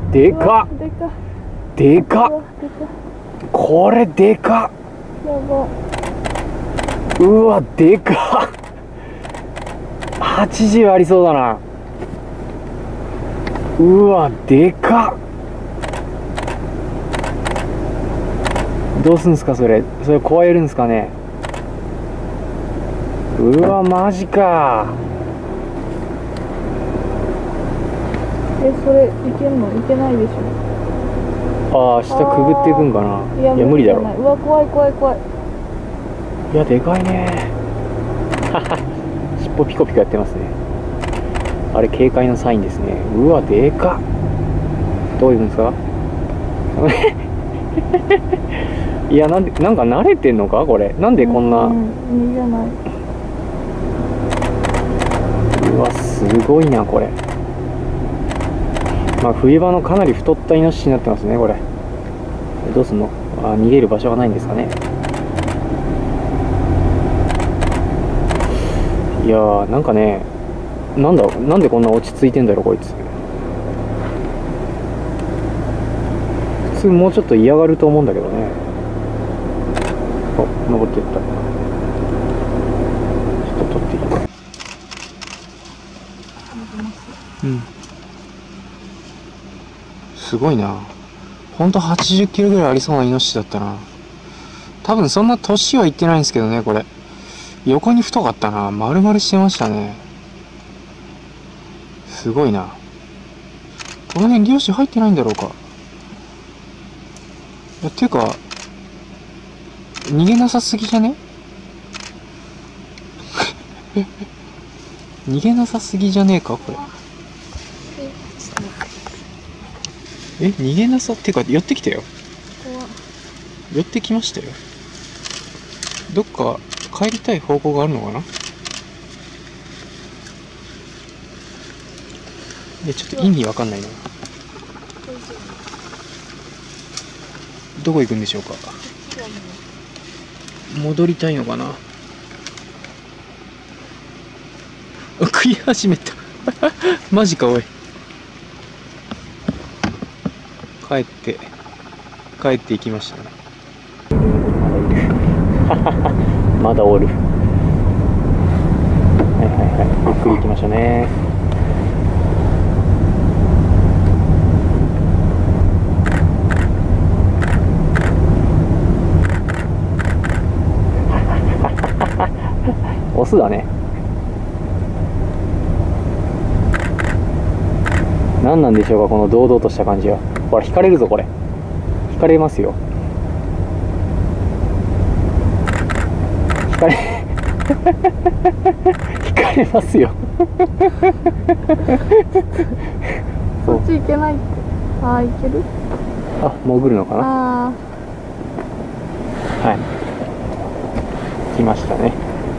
でかっ。 でか。 でかっ。これでかっ。やば。 うわ、でかっ。80ありそうだな。うわ、でかっ。どうすんすかそれ加えるんすかね。うわ、マジか。 それいけんの？いけないでしょ。 ああ、下くぐっていくんかな。いや無理だろ。 うわ、怖い怖い怖い。 いや、でかいね。尻尾ピコピコやってますね。あれ警戒のサインですね。うわ、でかっ。どういうんですか。いや、なんか慣れてんのかこれ。なんでこんな。 いいじゃない。 うわ、すごいなこれ。まあ冬場のかなり太ったイノシシになってますねこれ。どうすんの。あ、逃げる場所がないんですかね。いやー、なんかね、なんでこんな落ち着いてんだろこいつ。普通もうちょっと嫌がると思うんだけどね。お、登っていった。ちょっと取っていいか。うん、すごいな。ほんと80キロぐらいありそうなイノシシだったな。多分そんな年はいってないんですけどねこれ。横に太かったな。丸々してましたね。すごいな。この辺漁師入ってないんだろうか。いや、ていうか逃げなさすぎじゃね。逃げなさすぎじゃねえかこれ。逃げなさっていうか寄ってきたよ。寄ってきましたよ。どっか帰りたい方向があるのかな。ちょっと意味わかんないな。どこ行くんでしょうか。戻りたいのかな。食い始めた。マジかおい。帰っていきましたね。まだおる。はいはいはい、ゆっくり行きましょうね。オスだね。何なんでしょうかこの堂々とした感じは。ほら引かれるぞこれ。引かれますよ。引かれますよ。 そっち行けないって。ああ、行ける。 あ、潜るのかな。はい、来ましたね。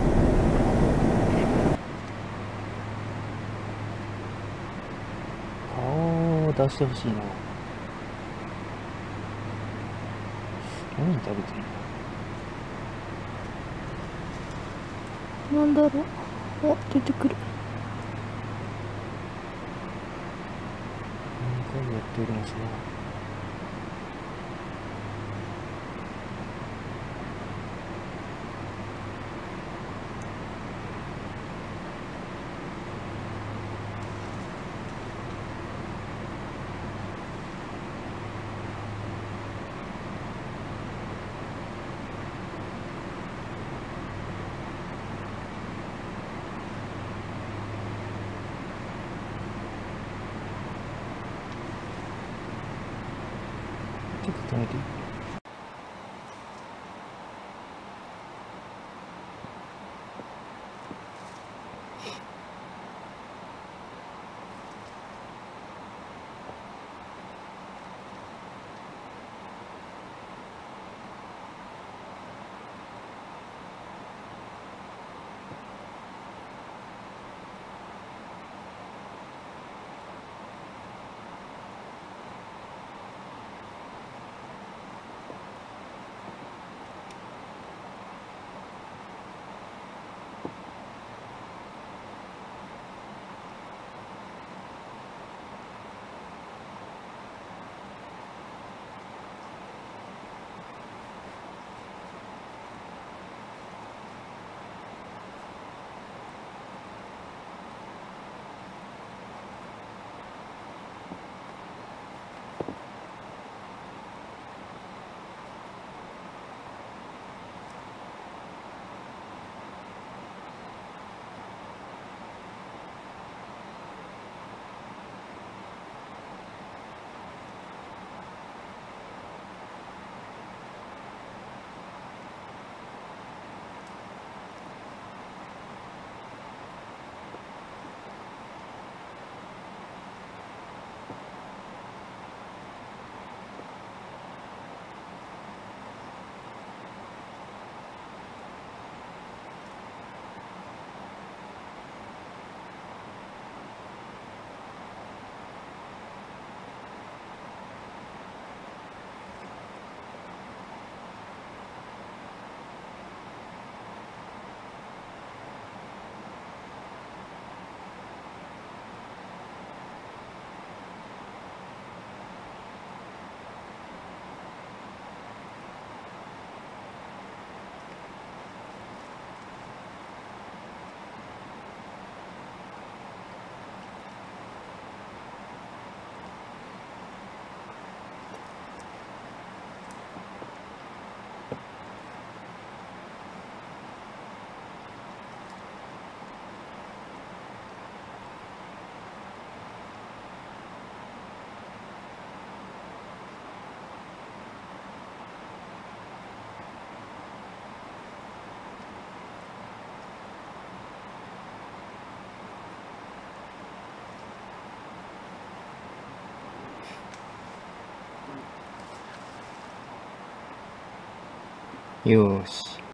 顔を出してほしいな。何食べてるの。なんだろう。お、出てくる。 何回やっておりますね。ちょっと止めていい？ よーし。